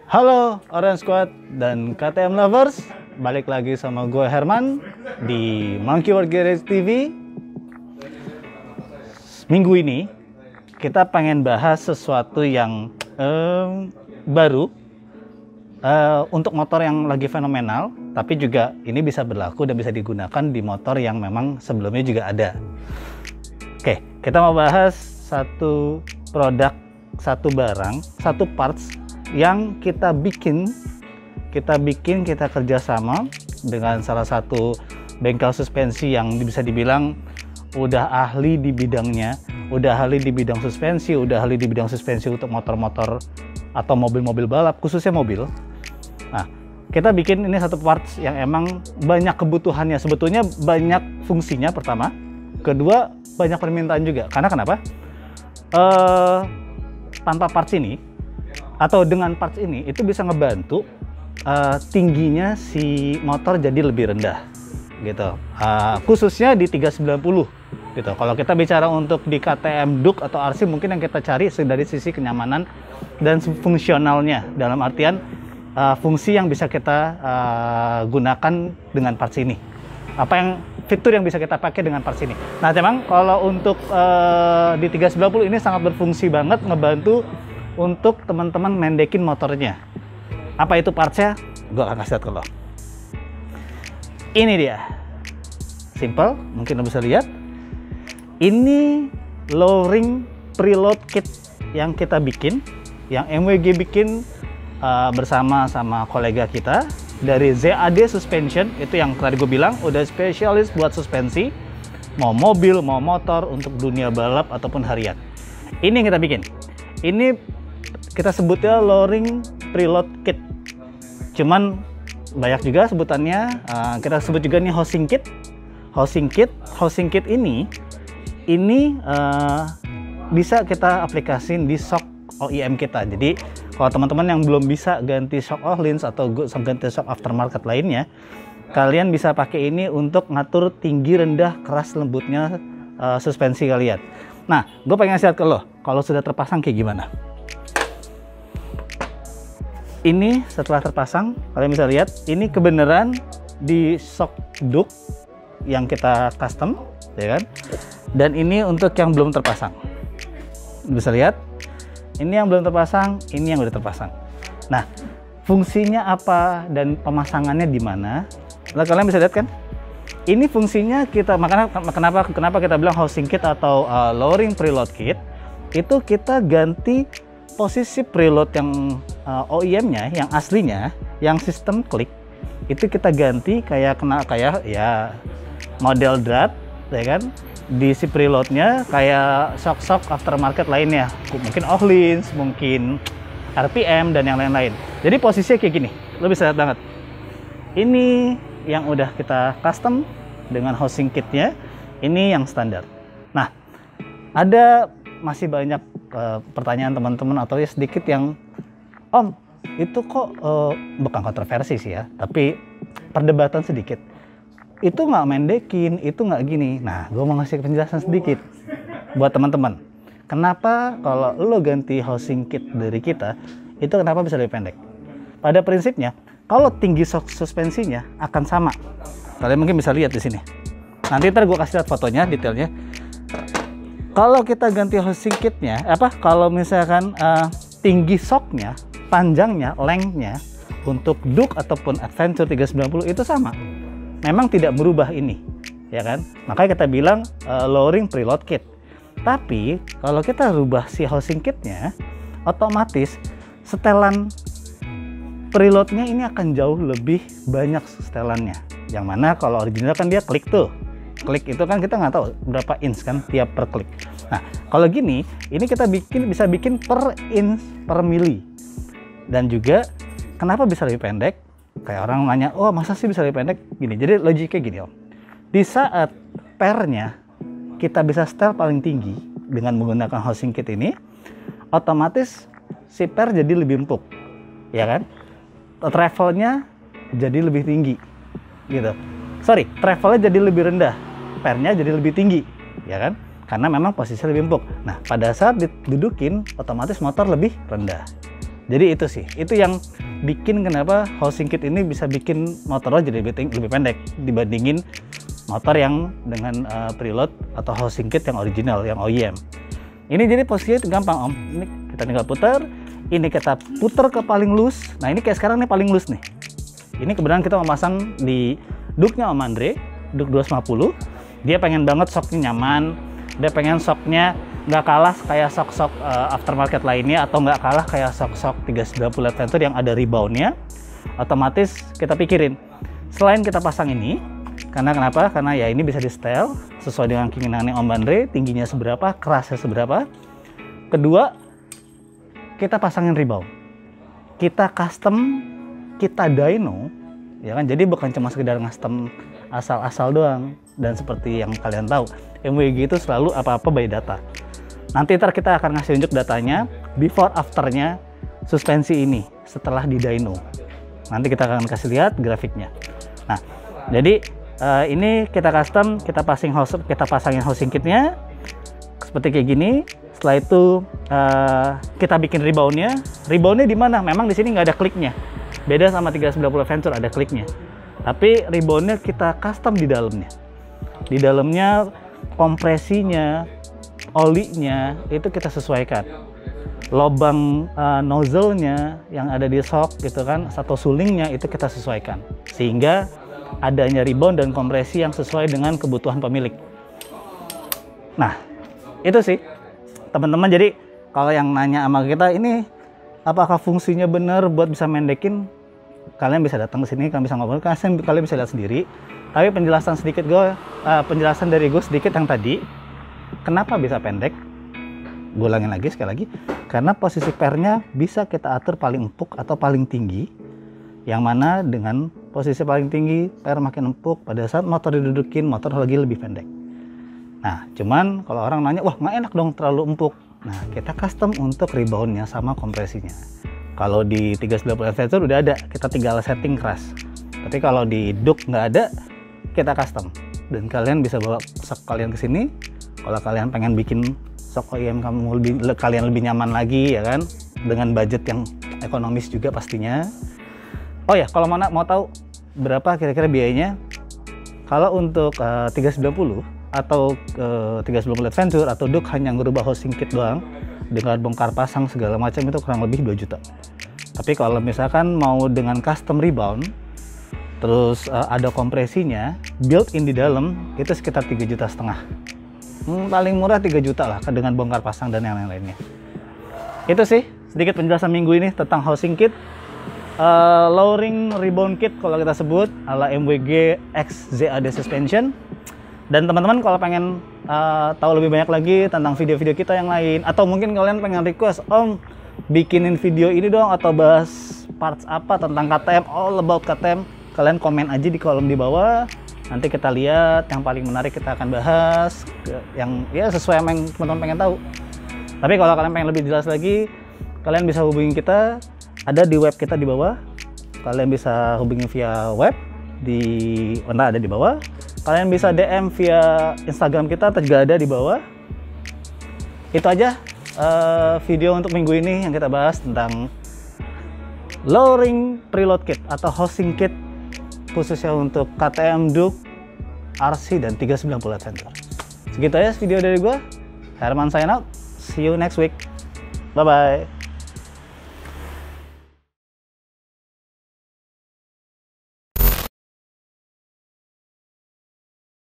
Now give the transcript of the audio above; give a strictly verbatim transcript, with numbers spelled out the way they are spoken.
Halo Orange Squad dan K T M Lovers, balik lagi sama gue Herman di Monkey World Garage T V. Minggu ini kita pengen bahas sesuatu yang um, baru uh, untuk motor yang lagi fenomenal, tapi juga ini bisa berlaku dan bisa digunakan di motor yang memang sebelumnya juga ada. Oke, kita mau bahas satu produk, satu barang, satu parts yang kita bikin, kita bikin, kita kerjasama dengan salah satu bengkel suspensi yang bisa dibilang udah ahli di bidangnya, udah ahli di bidang suspensi, udah ahli di bidang suspensi untuk motor-motor atau mobil-mobil balap, khususnya mobil. Nah, kita bikin ini satu parts yang emang banyak kebutuhannya, sebetulnya banyak fungsinya pertama, kedua banyak permintaan juga. Karena kenapa? Uh, tanpa parts ini atau dengan parts ini itu bisa ngebantu uh, tingginya si motor jadi lebih rendah gitu, uh, khususnya di tiga sembilan puluh gitu. Kalau kita bicara untuk di K T M Duke atau R C, mungkin yang kita cari dari sisi kenyamanan dan fungsionalnya, dalam artian uh, fungsi yang bisa kita uh, gunakan dengan parts ini, apa yang fitur yang bisa kita pakai dengan parts ini. Nah, memang kalau untuk uh, di tiga sembilan puluh ini sangat berfungsi banget, ngebantu untuk teman-teman mendekin motornya. Apa itu partsnya? Gue akan kasih lihat ke lo. Ini dia, simple, mungkin lo bisa lihat. Ini lowering preload kit yang kita bikin, yang M W G bikin uh, bersama sama kolega kita dari Z A D Suspension. Itu yang tadi gue bilang udah spesialis buat suspensi, mau mobil, mau motor, untuk dunia balap ataupun harian. Ini yang kita bikin. Ini kita sebutnya lowering preload kit, cuman banyak juga sebutannya. Uh, kita sebut juga nih housing kit. Housing kit, housing kit ini ini uh, bisa kita aplikasiin di shock O E M kita. Jadi kalau teman-teman yang belum bisa ganti shock Öhlins atau ganti shock aftermarket lainnya, kalian bisa pakai ini untuk ngatur tinggi, rendah, keras, lembutnya uh, suspensi kalian. Nah, gue pengen lihat ke lo kalau sudah terpasang kayak gimana. Ini setelah terpasang, kalian bisa lihat ini kebenaran di shock Duke yang kita custom, ya kan? Dan ini untuk yang belum terpasang. Bisa lihat, ini yang belum terpasang, ini yang udah terpasang. Nah, fungsinya apa dan pemasangannya di mana? Nah, kalian bisa lihat kan? Ini fungsinya kita, makanya kenapa kenapa kita bilang housing kit atau uh, lowering preload kit, itu kita ganti posisi preload yang uh, O E M-nya, yang aslinya, yang sistem klik, itu kita ganti kayak kena kayak ya model drat, ya kan? Di si preloadnya kayak shock-shock aftermarket lainnya, mungkin Öhlins, mungkin R P M dan yang lain-lain. Jadi posisinya kayak gini, lo bisa lihat banget. Ini yang udah kita custom dengan housing kitnya, ini yang standar. Nah, ada masih banyak uh, pertanyaan teman-teman atau ya sedikit yang, Om, itu kok uh, bukan kontroversi sih ya, tapi perdebatan sedikit. Itu nggak mendekin, itu nggak gini. Nah, gue mau ngasih penjelasan sedikit buat teman-teman. Kenapa kalau lo ganti housing kit dari kita, itu kenapa bisa lebih pendek? Pada prinsipnya, kalau tinggi suspensinya akan sama. Kalian mungkin bisa lihat di sini. Nanti ntar gue kasih lihat fotonya, detailnya. Kalau kita ganti housing kitnya, apa? Kalau misalkan uh, tinggi shocknya, panjangnya, lengthnya untuk Duke ataupun Adventure tiga sembilan puluh itu sama. Memang tidak merubah ini, ya kan? Makanya kita bilang uh, lowering preload kit. Tapi kalau kita rubah si housing kitnya, otomatis setelan preloadnya ini akan jauh lebih banyak setelannya. Yang mana kalau original kan dia klik tuh. Klik itu kan kita nggak tahu berapa inch kan tiap per klik. Nah, kalau gini, ini kita bikin bisa bikin per inch per mili. Dan juga kenapa bisa lebih pendek? Kayak orang nanya, oh masa sih bisa lebih pendek? Gini, jadi logiknya gini Om. Di saat pernya kita bisa setel paling tinggi dengan menggunakan housing kit ini, otomatis si per jadi lebih empuk, ya kan? Travelnya jadi lebih tinggi, gitu. Sorry, travelnya jadi lebih rendah, pernya jadi lebih tinggi, ya kan? Karena memang posisi lebih empuk. Nah, pada saat didudukin, otomatis motor lebih rendah. Jadi itu sih, itu yang bikin kenapa housing kit ini bisa bikin motor lo jadi lebih, lebih pendek dibandingin motor yang dengan uh, preload atau housing kit yang original, yang O E M. Ini jadi posisinya gampang om, ini kita tinggal putar, ini kita putar ke paling loose. Nah ini kayak sekarang nih paling loose nih. Ini kebetulan kita memasang di Duke-nya Om Andre, Duke dua ratus lima puluh. Dia pengen banget shocknya nyaman, dia pengen shocknya nggak kalah kayak shock-shock uh, aftermarket lainnya, atau nggak kalah kayak shock-shock tiga ratus sembilan puluh Adventure yang ada reboundnya. Otomatis kita pikirin, selain kita pasang ini, karena kenapa? Karena ya ini bisa di setel sesuai dengan keinginannya Om Andre, tingginya seberapa, kerasnya seberapa. Kedua, kita pasangin rebound, kita custom, kita dyno, ya kan? Jadi bukan cuma sekedar custom asal-asal doang. Dan seperti yang kalian tahu, M W G itu selalu apa-apa by data. Nanti ntar kita akan ngasih unjuk datanya before afternya suspensi ini setelah di dyno. Nanti kita akan kasih lihat grafiknya. Nah, jadi uh, ini kita custom, kita pasang house, kita pasangin housing kitnya seperti kayak gini. Setelah itu uh, kita bikin reboundnya. Reboundnya di mana? Memang di sini nggak ada kliknya. Beda sama tiga ratus sembilan puluh Adventure ada kliknya. Tapi reboundnya kita custom di dalamnya. Di dalamnya kompresinya, olinya itu kita sesuaikan. Lobang uh, nozzle-nya yang ada di shock gitu kan, atau sulingnya itu kita sesuaikan. Sehingga adanya rebound dan kompresi yang sesuai dengan kebutuhan pemilik. Nah, itu sih teman-teman. Jadi kalau yang nanya sama kita ini apakah fungsinya benar buat bisa mendekin, kalian bisa datang ke sini, kalian bisa ngobrol, kalian, kalian bisa lihat sendiri. Tapi penjelasan sedikit gue, uh, penjelasan dari gue sedikit yang tadi, kenapa bisa pendek? Gue ulangin lagi sekali lagi, karena posisi pernya bisa kita atur paling empuk atau paling tinggi, yang mana dengan posisi paling tinggi per makin empuk, pada saat motor didudukin motor lagi lebih pendek. Nah, cuman kalau orang nanya, wah nggak enak dong terlalu empuk. Nah, kita custom untuk reboundnya sama kompresinya. Kalau di tiga ratus sembilan puluh Adventure udah ada, kita tinggal setting keras. Tapi kalau di Duke nggak ada, kita custom. Dan kalian bisa bawa shock kalian ke sini. Kalau kalian pengen bikin shock O E M kamu lebih, kalian lebih nyaman lagi ya kan, dengan budget yang ekonomis juga pastinya. Oh ya, kalau mana mau tahu berapa kira-kira biayanya? Kalau untuk uh, tiga ratus sembilan puluh atau uh, tiga ratus sembilan puluh Adventure atau Duke hanya ngerubah housing kit doang dengan bongkar pasang segala macam itu kurang lebih dua juta. Tapi kalau misalkan mau dengan custom rebound terus uh, ada kompresinya built in di dalam, itu sekitar tiga juta setengah. Hmm, paling murah tiga juta lah dengan bongkar pasang dan yang lain-lainnya. Itu sih sedikit penjelasan minggu ini tentang housing kit, uh, lowering rebound kit kalau kita sebut ala M W G X Z A D suspension. Dan teman-teman kalau pengen uh, tahu lebih banyak lagi tentang video-video kita yang lain, atau mungkin kalian pengen request, Om bikinin video ini dong atau bahas parts apa tentang K T M, all about K T M, kalian komen aja di kolom di bawah. Nanti kita lihat yang paling menarik kita akan bahas, yang ya sesuai sama yang teman-teman pengen tahu. Tapi kalau kalian pengen lebih jelas lagi, kalian bisa hubungi kita, ada di web kita di bawah. Kalian bisa hubungi via web di mana ada di bawah. Kalian bisa D M via Instagram kita juga ada di bawah. Itu aja uh, video untuk minggu ini yang kita bahas tentang lowering preload kit atau housing kit khususnya untuk K T M, Duke, R C, dan tiga ratus sembilan puluh Adventure. Segitu aja video dari gue. Herman sign out. See you next week. Bye-bye.